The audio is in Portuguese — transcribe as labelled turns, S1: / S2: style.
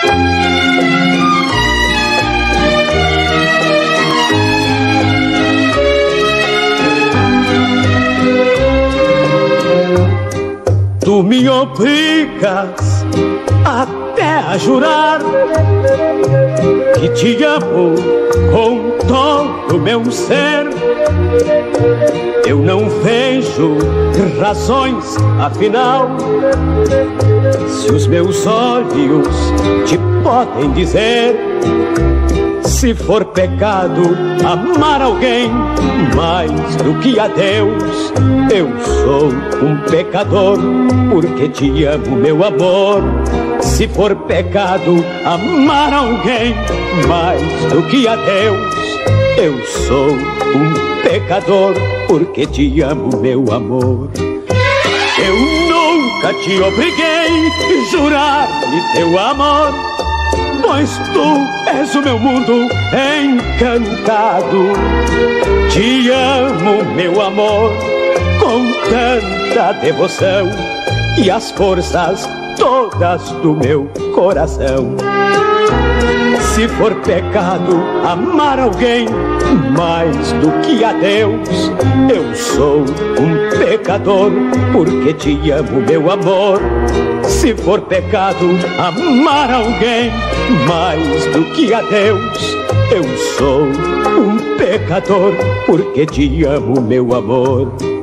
S1: Tu me obrigas até a jurar que te amo com todo o meu ser. Eu não vejo razões, afinal, se os meus olhos te podem dizer. Se for pecado amar alguém mais do que a Deus, eu sou um pecador porque te amo, meu amor. Se for pecado amar alguém mais do que a Deus, eu sou um pecador porque te amo, meu amor. Eu nunca te obriguei a jurar-me teu amor, pois tu és o meu mundo encantado. Te amo, meu amor, com tanta devoção e as forças todas do meu coração. Se for pecado amar alguém mais do que a Deus, eu sou um pecador porque te amo, meu amor. Se for pecado amar alguém mais do que a Deus, eu sou um pecador porque te amo, meu amor.